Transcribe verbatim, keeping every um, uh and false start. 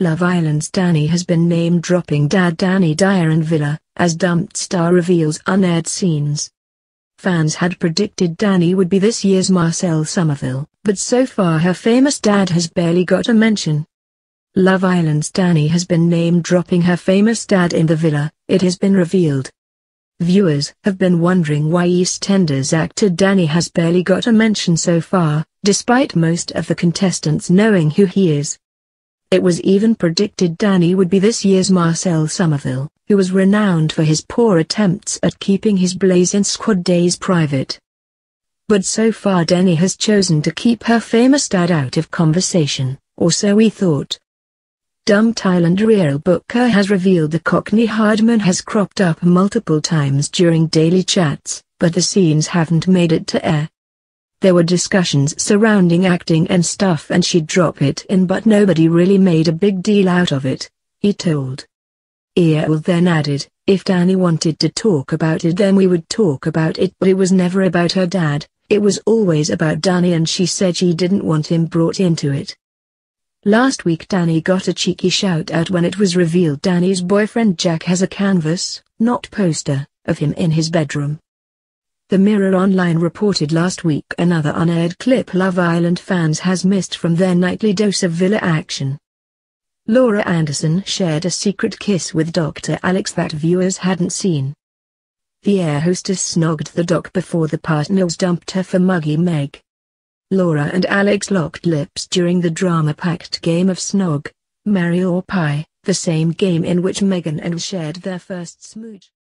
Love Island's Dani has been name-dropping dad Danny Dyer and Villa, as dumped star reveals unaired scenes. Fans had predicted Dani would be this year's Marcel Somerville, but so far her famous dad has barely got a mention. Love Island's Dani has been name-dropping her famous dad in the villa, it has been revealed. Viewers have been wondering why EastEnders actor Dani has barely got a mention so far, despite most of the contestants knowing who he is. It was even predicted Dani would be this year's Marcel Somerville, who was renowned for his poor attempts at keeping his Blazin Squad days private. But so far Dani has chosen to keep her famous dad out of conversation, or so we thought. Dumped Islander Eyal Booker has revealed the cockney hardman has cropped up multiple times during daily chats, but the scenes haven't made it to air. There were discussions surrounding acting and stuff and she'd drop it in, but nobody really made a big deal out of it, he told. Eyal then added, if Dani wanted to talk about it then we would talk about it, but it was never about her dad, it was always about Dani, and she said she didn't want him brought into it. Last week Dani got a cheeky shout out when it was revealed Dani's boyfriend Jack has a canvas, not poster, of him in his bedroom. The Mirror Online reported last week another unaired clip Love Island fans has missed from their nightly dose of villa action. Laura Anderson shared a secret kiss with Doctor Alex that viewers hadn't seen. The air hostess snogged the doc before the partners dumped her for Muggy Meg. Laura and Alex locked lips during the drama-packed game of Snog, Marry or Pie, the same game in which Meghan and shared their first smooch.